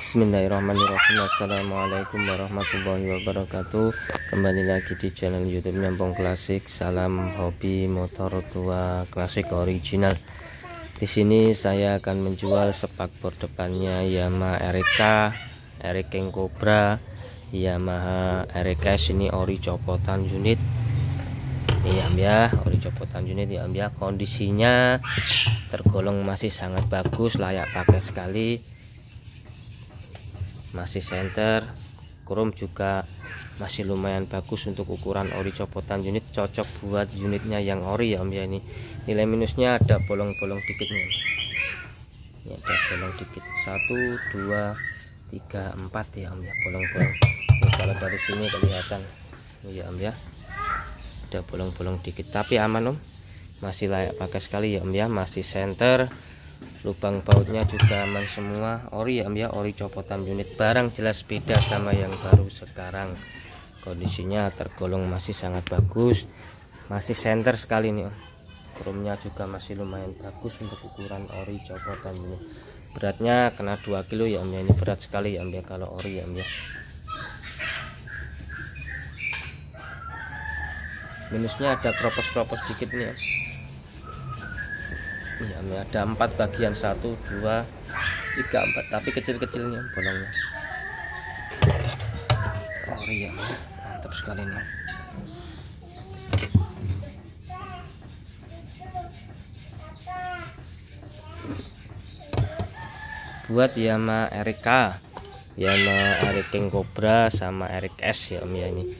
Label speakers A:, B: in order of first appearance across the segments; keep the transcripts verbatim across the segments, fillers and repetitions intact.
A: Bismillahirrahmanirrahim. Assalamualaikum warahmatullahi wabarakatuh. Kembali lagi di channel YouTube Nyambung Klasik. Salam hobi motor tua klasik original. Di sini saya akan menjual spakbor depannya Yamaha R K, R K King Cobra, Yamaha R K S. Ini ori copotan unit. Iya ya, ori copotan unit ya ya. Kondisinya tergolong masih sangat bagus, layak pakai sekali. Masih senter, krom juga masih lumayan bagus untuk ukuran ori copotan unit, cocok buat unitnya yang ori ya om ya. Ini nilai minusnya ada bolong-bolong dikitnya, ini ada bolong dikit, satu dua tiga empat ya om ya, bolong-bolong. Kalau dari sini kelihatan ya om ya, ada bolong-bolong dikit, tapi aman om, masih layak pakai sekali ya om ya. Masih senter, lubang bautnya juga aman semua, ori ya om ya, ori copotan unit. Barang jelas beda sama yang baru sekarang. Kondisinya tergolong masih sangat bagus, masih senter sekali nih om. Kromnya juga masih lumayan bagus untuk ukuran ori copotan unit. Beratnya kena dua kilo ya om ya, ini berat sekali ya om ya kalau ori ya om ya. Minusnya ada kropos-kropos dikit nih om. Ya, ada empat bagian, satu dua tiga empat, tapi kecil-kecilnya bolongnya. Oh iya, mantap sekali nih. Buat Yamaha R K, Yamaha R K King Cobra sama R K S ya om ya, ini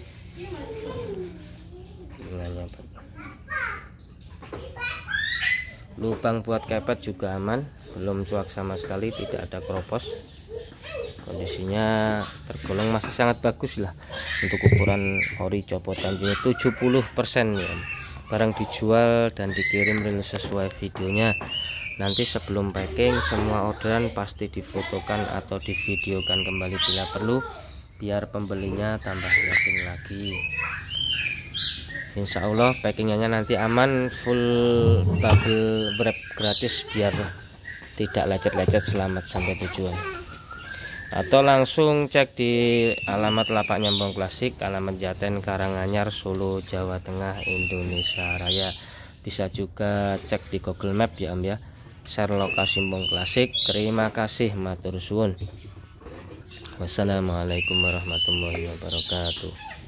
A: lubang buat kepet juga aman, belum cuak sama sekali, tidak ada kropos. Kondisinya tergolong masih sangat bagus lah untuk ukuran ori copotan unit, tujuh puluh persen ya. Barang dijual dan dikirim real sesuai videonya. Nanti sebelum packing semua orderan pasti difotokan atau divideokan kembali bila perlu, biar pembelinya tambah yakin lagi. Insya Allah packingnya nanti aman, full bubble wrap gratis biar tidak lecet-lecet, selamat sampai tujuan. Atau langsung cek di alamat lapak Nyambung Klasik, alamat Jaten Karanganyar, Solo, Jawa Tengah, Indonesia Raya. Bisa juga cek di Google Map ya om ya, share lokasi Nyambung Klasik. Terima kasih, matur suwun. Wassalamualaikum warahmatullahi wabarakatuh.